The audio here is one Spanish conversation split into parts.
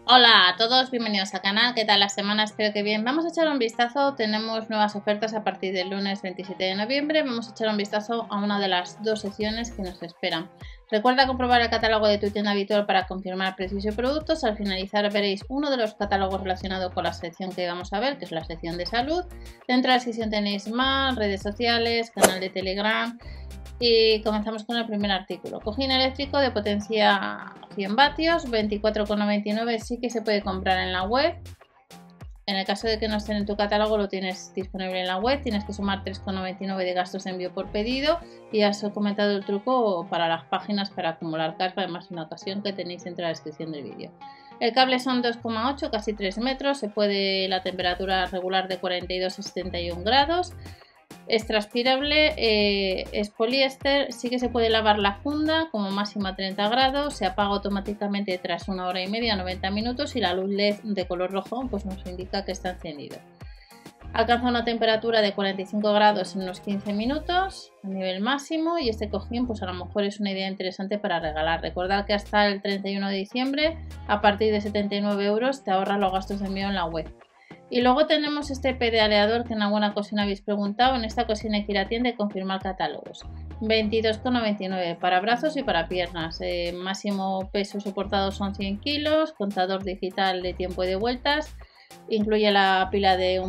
Hola a todos, bienvenidos al canal. ¿Qué tal la semana? Espero que bien. Vamos a echar un vistazo, tenemos nuevas ofertas a partir del lunes 27 de noviembre. Vamos a echar un vistazo a una de las dos secciones que nos esperan. Recuerda comprobar el catálogo de tu tienda habitual para confirmar precios y productos. Al finalizar veréis uno de los catálogos relacionados con la sección que vamos a ver, que es la sección de salud. Dentro de la sección tenéis más, redes sociales, canal de Telegram. Y comenzamos con el primer artículo. Cojín eléctrico de potencia 100 vatios, 24,99, sí que se puede comprar en la web. En el caso de que no esté en tu catálogo, lo tienes disponible en la web. Tienes que sumar 3,99 de gastos de envío por pedido. Y ya os he comentado el truco para las páginas para acumular carga, además una ocasión que tenéis entre la descripción del vídeo. El cable son 2,8, casi 3 metros. Se puede la temperatura regular de 42 a 71 grados. Es transpirable, es poliéster, sí que se puede lavar la funda como máximo a 30 grados, se apaga automáticamente tras 1 hora y media, 90 minutos y la luz LED de color rojo pues nos indica que está encendido. Alcanza una temperatura de 45 grados en unos 15 minutos a nivel máximo y este cojín pues a lo mejor es una idea interesante para regalar. Recordad que hasta el 31 de diciembre a partir de 79 euros te ahorras los gastos de envío en la web. Y luego tenemos este pedaleador que en alguna ocasión habéis preguntado. En esta ocasión hay que ir a tienda y confirmar catálogos. 22,99 para brazos y para piernas. Máximo peso soportado son 100 kilos. Contador digital de tiempo y de vueltas. Incluye la pila de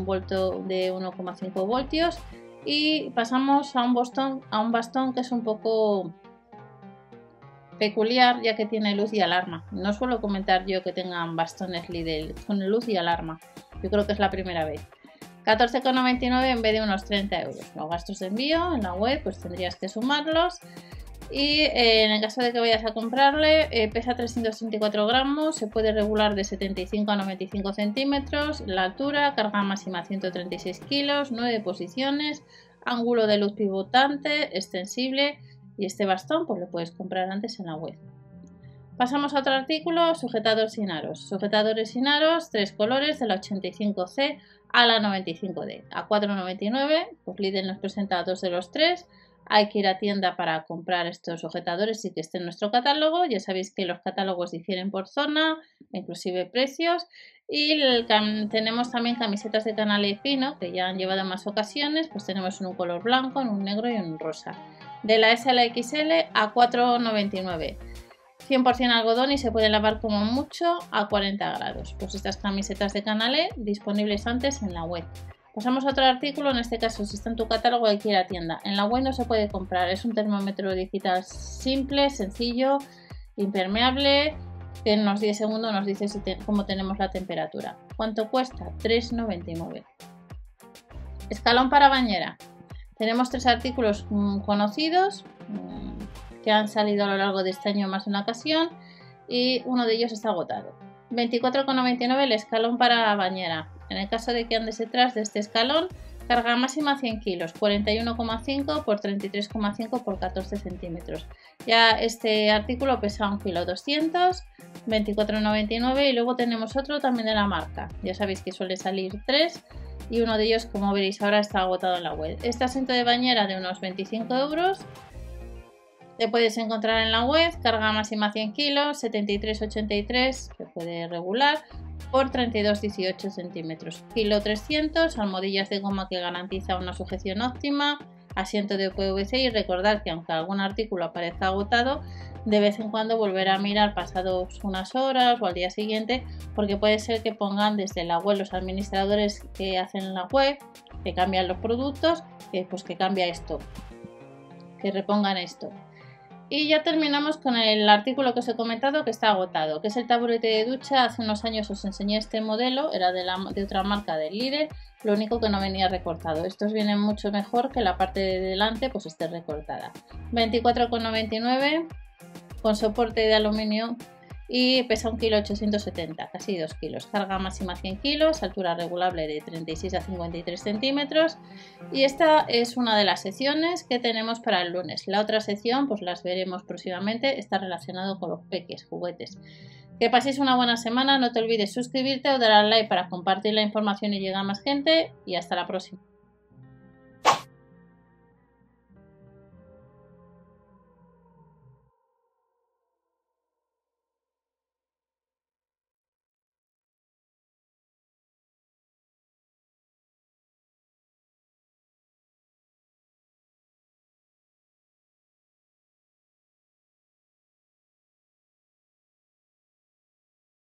1,5 voltios. Y pasamos a un bastón que es un poco peculiar ya que tiene luz y alarma. No suelo comentar yo que tengan bastones Lidl con luz y alarma. Yo creo que es la primera vez. 14,99 en vez de unos 30 euros. Los gastos de envío en la web pues tendrías que sumarlos. Y en el caso de que vayas a comprarle, pesa 334 gramos, se puede regular de 75 a 95 centímetros, la altura, carga máxima 136 kilos, 9 posiciones, ángulo de luz pivotante, extensible y este bastón pues lo puedes comprar antes en la web. Pasamos a otro artículo, sujetador sin aros. Sujetadores sin aros, 3 colores, de la 85C a la 95D. A 4,99, pues Lidl nos presenta 2 de los 3. Hay que ir a tienda para comprar estos sujetadores y que esté en nuestro catálogo. Ya sabéis que los catálogos difieren por zona, inclusive precios. Y tenemos también camisetas de canal fino que ya han llevado en más ocasiones. Pues tenemos en un color blanco, en un negro y en un rosa. De la S a la XL a 4,99. 100% algodón y se puede lavar como mucho a 40 grados. Pues estas camisetas de Canalé disponibles antes en la web. Pasamos a otro artículo, en este caso si está en tu catálogo hay que ir a tienda. En la web no se puede comprar, es un termómetro digital simple, sencillo, impermeable, que en unos 10 segundos nos dice cómo tenemos la temperatura. ¿Cuánto cuesta? 3,99. Escalón para bañera. Tenemos 3 artículos conocidos que han salido a lo largo de este año más de una ocasión y uno de ellos está agotado. 24,99 el escalón para bañera. En el caso de que andes detrás de este escalón, carga máxima 100 kilos, 41,5 por 33,5 por 14 centímetros. Ya este artículo pesa 1,2 kg, 24,99 y luego tenemos otro también de la marca. Ya sabéis que suele salir 3 y uno de ellos, como veréis ahora, está agotado en la web. Este asiento de bañera de unos 25 euros. Te puedes encontrar en la web, carga máxima 100 kilos, 73,83, se puede regular, por 32,18 centímetros. Kilo 300, almohadillas de goma que garantiza una sujeción óptima, asiento de PVC y recordad que aunque algún artículo aparezca agotado, de vez en cuando volver a mirar pasados unas horas o al día siguiente, porque puede ser que pongan desde la web los administradores que hacen la web, que cambian los productos, pues que cambia esto, que repongan esto. Y ya terminamos con el artículo que os he comentado que está agotado, que es el taburete de ducha. Hace unos años os enseñé este modelo, era de otra marca del Lidl, lo único que no venía recortado. Estos vienen mucho mejor que la parte de delante pues esté recortada. 24,99 con soporte de aluminio y pesa 1,870 kg, casi 2 kilos. Carga máxima 100 kilos, altura regulable de 36 a 53 centímetros. Y esta es una de las secciones que tenemos para el lunes. La otra sección, pues las veremos próximamente, está relacionado con los peques, juguetes. Que paséis una buena semana, no te olvides suscribirte o dar al like para compartir la información y llegar a más gente. Y hasta la próxima.